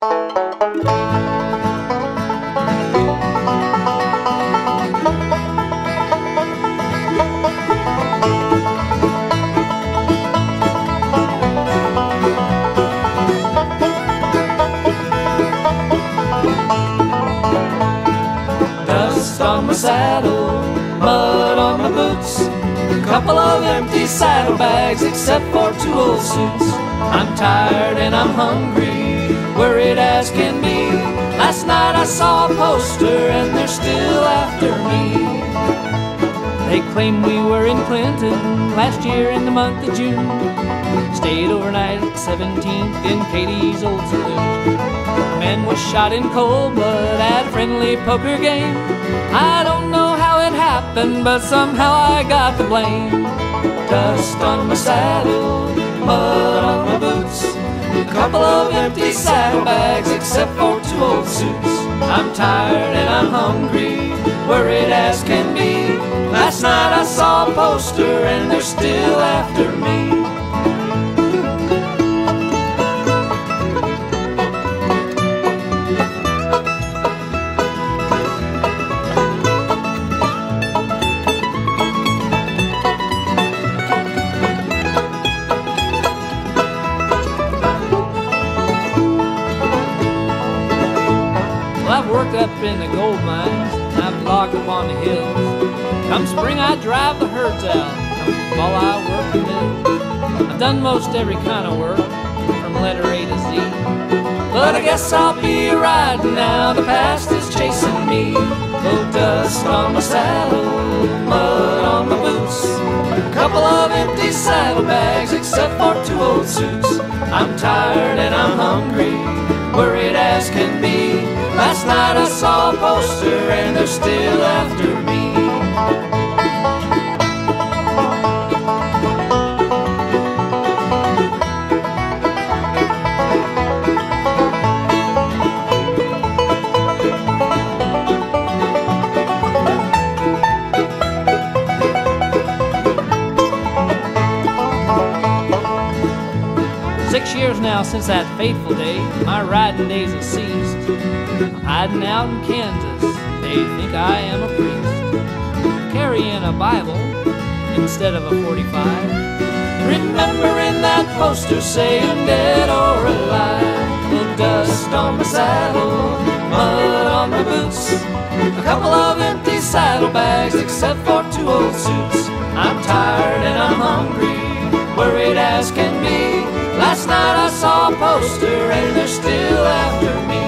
Dust on my saddle, mud on my boots, a couple of empty saddlebags except for 2 old suits. I'm tired and I'm hungry, worried as can be. Last night I saw a poster and they're still after me. They claim we were in Clinton last year in the month of June. Stayed overnight at 17th in Katie's old saloon. A man was shot in cold blood at a friendly poker game. I don't know how it happened, but somehow I got the blame. Dust on my saddle, mud on my boots, a couple of empty saddlebags except for 2 old suits. I'm tired and I'm hungry, worried as can be. Last night I saw a poster and they're still after me. Well, I've worked up in the gold mines, I've logged up on the hills. Come spring I drive the herds out, come fall I work the mills. I've done most every kind of work, from letter A to Z. But I guess I'll be riding now, the past is chasing me. Oh, dust on my saddle, mud on my boots, a couple of empty saddlebags except for 2 old suits. I'm tired and I'm hungry, worried as can be. Last night I saw a poster and they're still after me. Six years now since that fateful day, my riding days have ceased. I'm hiding out in Kansas, they think I am a priest, carrying a Bible instead of a 45, remembering that poster saying dead or alive. Well, dust on my saddle, mud on my boots, a couple of empty saddlebags except for 2 old suits. I'm tired and I'm hungry, worried as can be. Last night I saw a poster and they're still after me.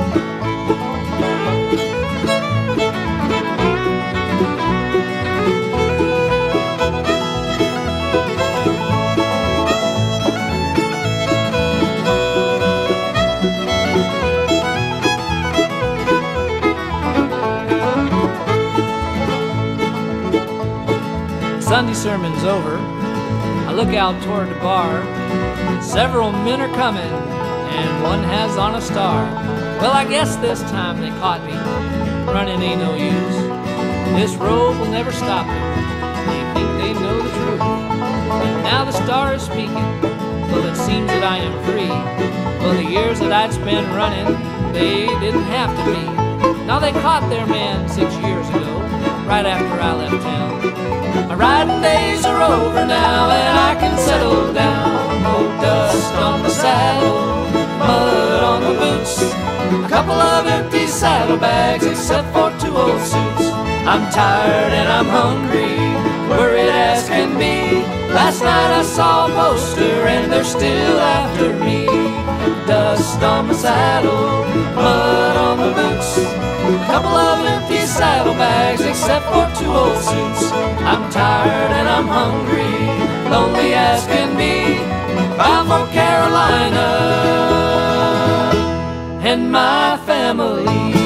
Sunday sermon's over, I look out toward the bar. Several men are coming, and one has on a star. Well, I guess this time they caught me. Running ain't no use. This road will never stop them. They think they know the truth. And now the star is speaking. Well, it seems that I am free. Well, the years that I'd spent running, they didn't have to be. Now they caught their man 6 years ago, right after I left town. My riding days are over now, and I can settle down. Oh, dust on the saddle, mud on the boots, a couple of empty saddlebags except for 2 old suits. I'm tired and I'm hungry, worried as can be. Last night I saw a poster and they're still after me. Dust on my saddle, mud on my boots, a couple of empty saddlebags except for 2 old suits. I'm tired and I'm hungry, lonely as can be. Bound for Carolina and my family.